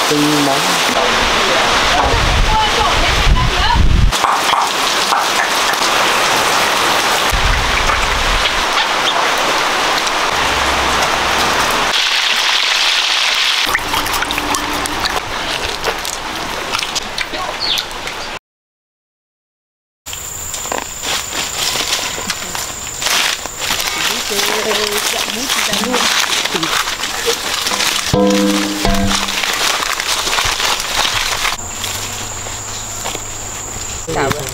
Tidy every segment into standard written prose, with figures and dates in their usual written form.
từng món. Xào lên.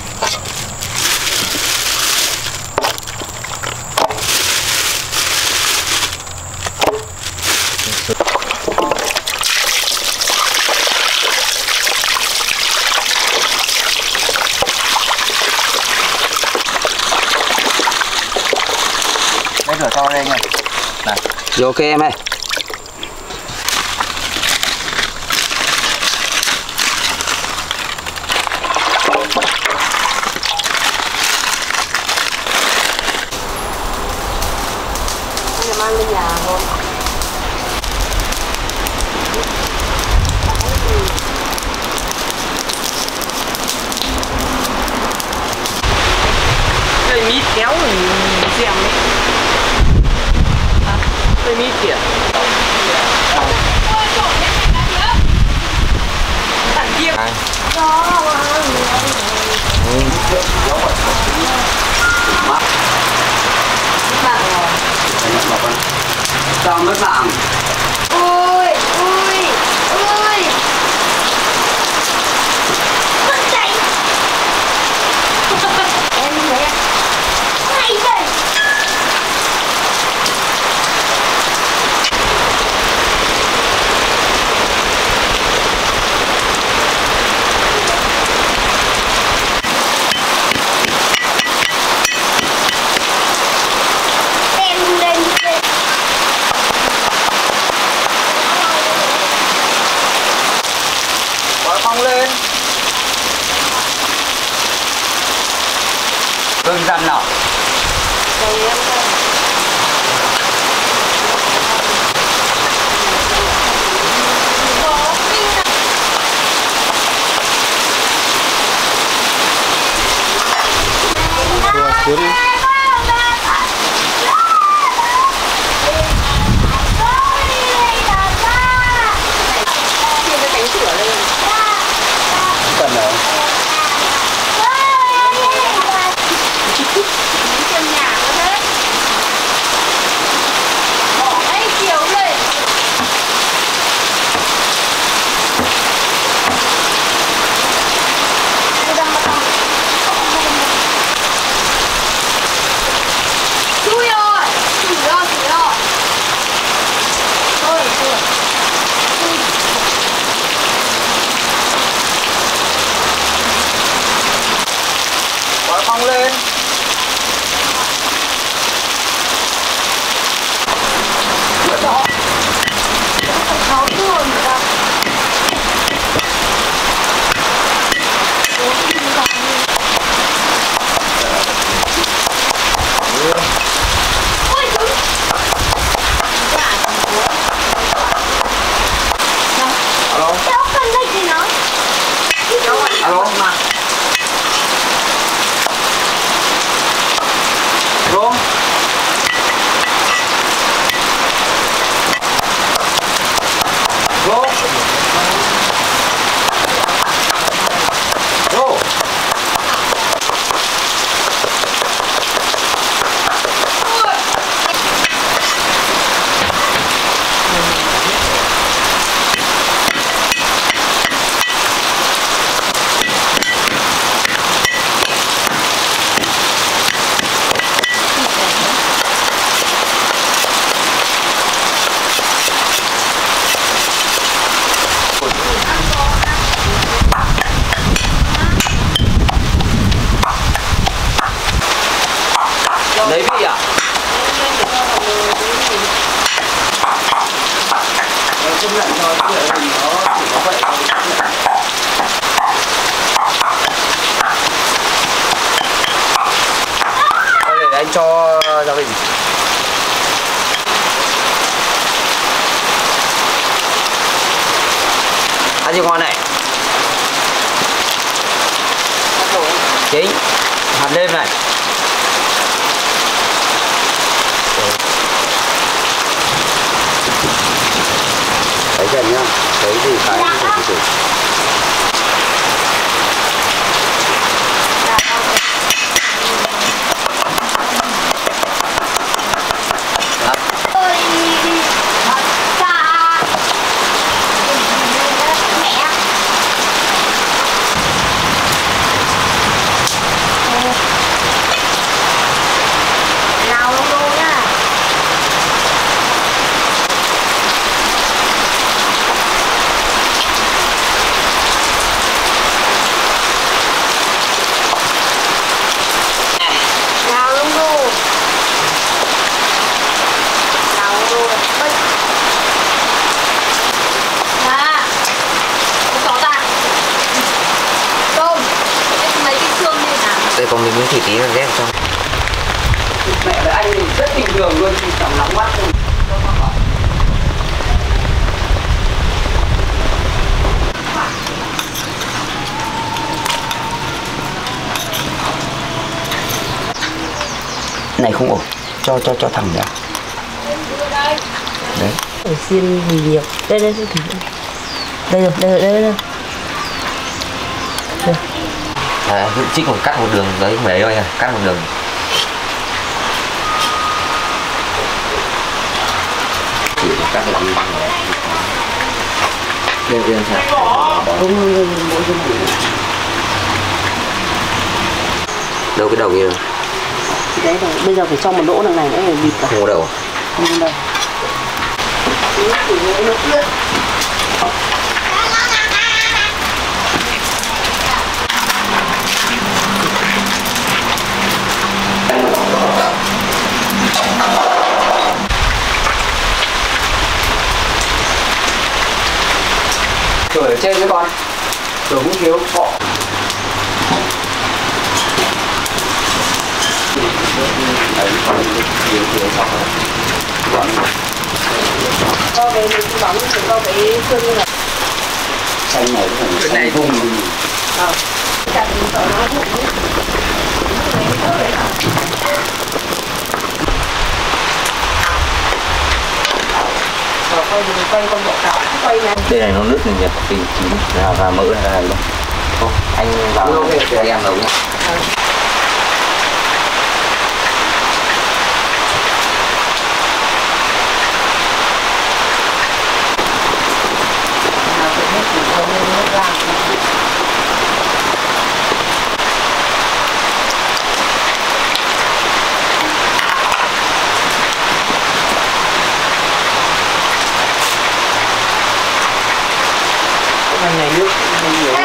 Đây rửa to đây nha. Này. Rồi ok em ơi. Mang lên nhà thôi. Cây mít kéo rồi xem đấy. Cây mít kìa. Thằng kia. Cho mất mạng. Ui, ui, ui. Con chạy. Em thấy à? Hay vậy. Phong lên. Gừng dặn nào. Cuốn đi. Cần đâu. Trong nhà có thế. Bỏ ngay chiều lên. Tôi đang bắt đầu. Chui rồi. Chui rồi, chui rồi. Thôi, chui. Gói phong lên. Đó. Tháo đường ra. Ôi cứng. Alo. Cháu cần đây thì nó. Alo mà. Alo. Alo. Alo. Lấy vị à? Chấp nhận thôi, chứ là gì nó chỉ có vậy thôi. Để anh cho gia đình. Ăn gì ngon này? Chính hạt đêm này. Thấy dần nhá. Thấy gì cái từ từ. Đây còn mình miếng thịt tí là ghép trong. Mẹ với anh rất bình thường luôn, thì chẳng nóng quá không. Này không ổn, cho thẳng ra. Đấy. Ở xiên bì nhiều. Đây đây đây. Đây rồi, đây rồi, đây rồi. Đây. Chị còn cắt một đường đấy mấy thôi, cắt một đường. Chỉ cắt được đi. Đây riêng sao? Đâu cái đầu kia rồi? Đấy rồi, bây giờ phải cho một lỗ đằng này nữa để bịt vào. Không có đầu. Không có đâu. Rồi ở trên đấy con. Rồi cũng thiếu bọ. Cho cái bóng, cho cái xương như này. Xanh này cũng Cái này vùng. Chặt đi sợ nó hụt. Quay con bọ cạp, quay này. đây này nó nứt này nhỉ, thì chín ra mỡ này ra luôn. Không, anh vào cho em nấu nhá. Cái này nước không nhiều.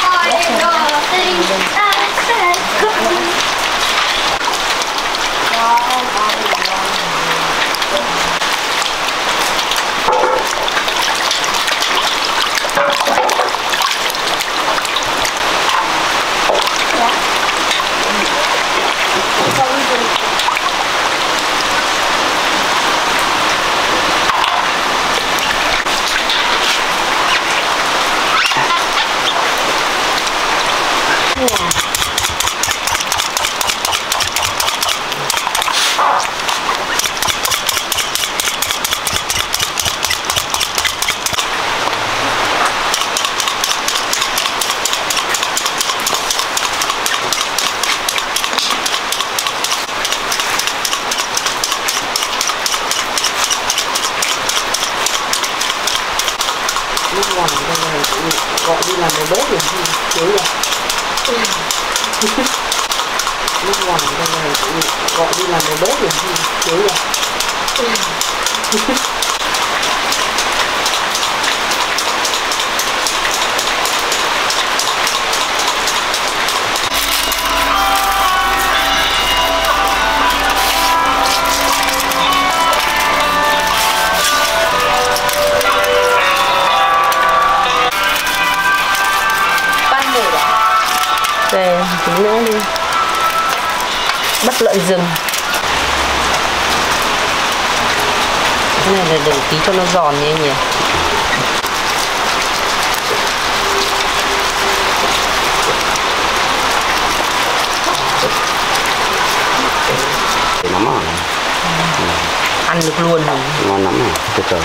Gọi đi làm đầu bếp rồi, chế rồi. Nước ngoài đây này gọi đi làm đầu bếp rồi, chế rồi. Đây, tí nữa đi. Bất lợi rừng. Cái này là để tí cho nó giòn như nhỉ. lắm rồi. Ăn được luôn rồi. Ngon lắm rồi, tuyệt vời.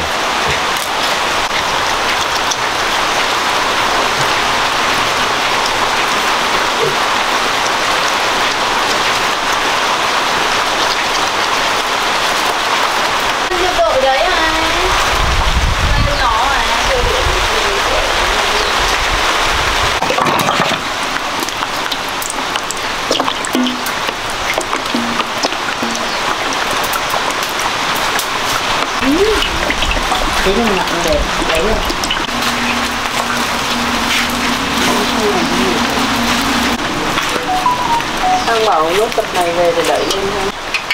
Đội đấy à, nhỏ à, Thế là nặng đẹp đấy rồi. Thằng bảo lúc tập này về thì đẩy lên thôi.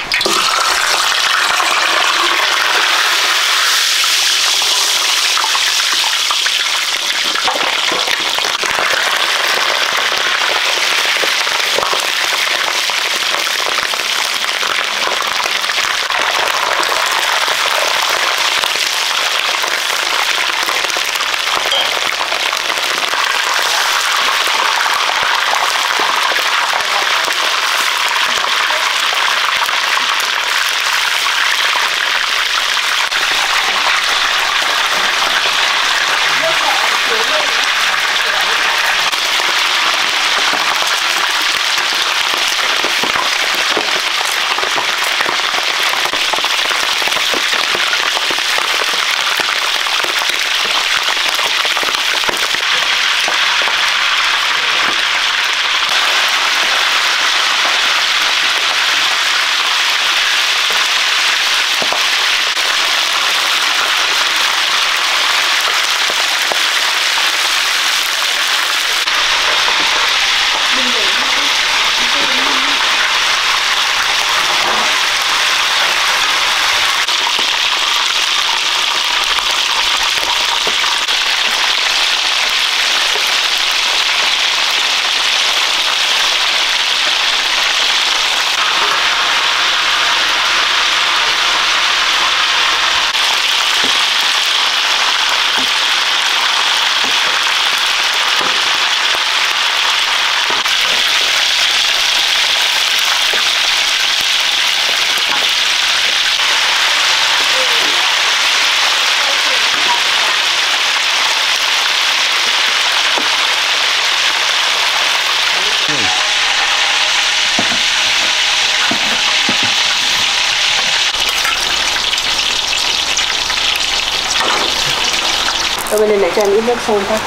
Rồi bên này lại cho em ít nước sôi thôi.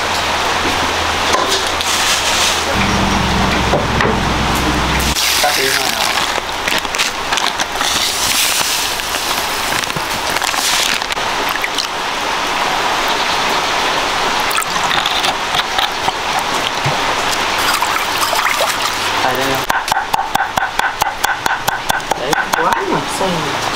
Cắt đi nào. Tại đây không? Đấy, quá mà xanh.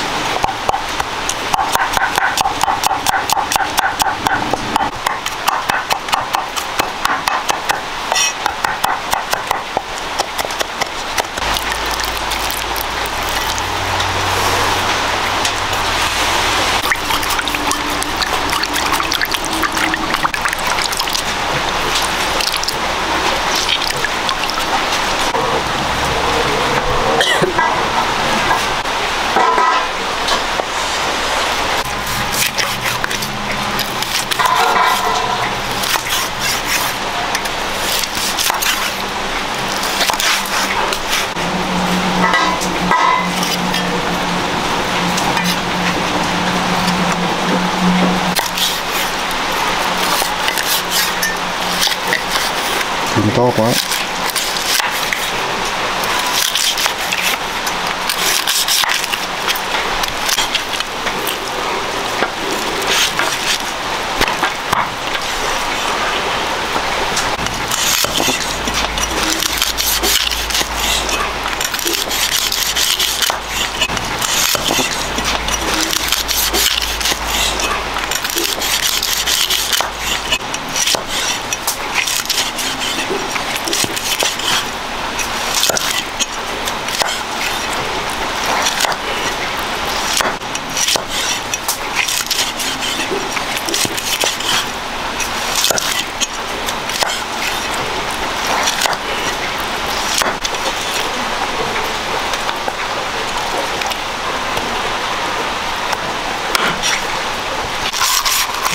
Đừng to quá.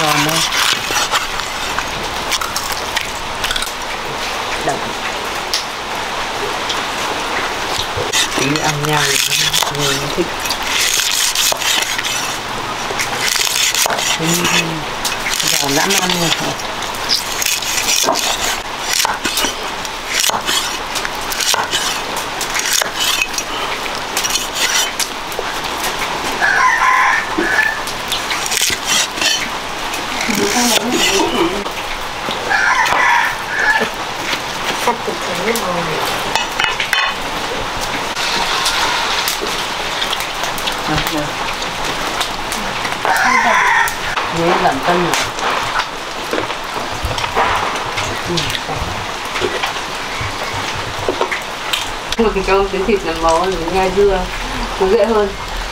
giòn đâu. Đậm. Tí ăn nhau người thích. Giòn dã man rồi. Cắt từ trứng rồi. Nhé giảm cân rồi. Một cái câu trứng thịt là màu ngai dưa nó dễ hơn.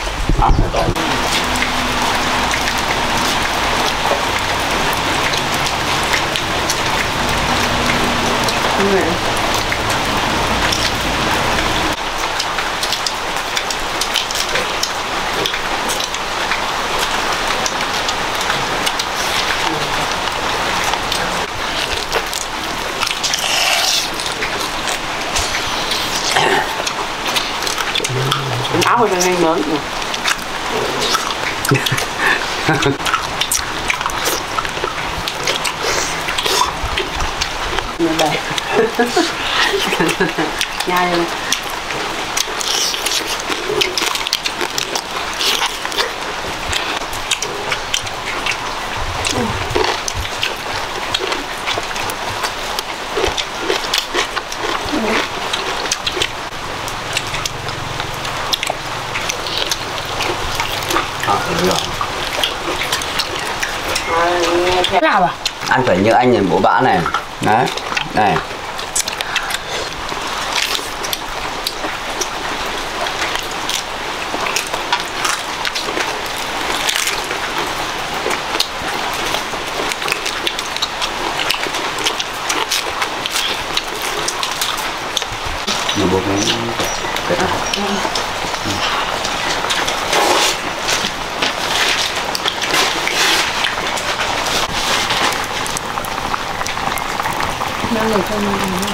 Áo của tôi lớn rồi. Đây. Nhai lên. Nào à? Ăn phải như anh này bố bã này. Đấy. Này. Mà bố cái Đang ở trong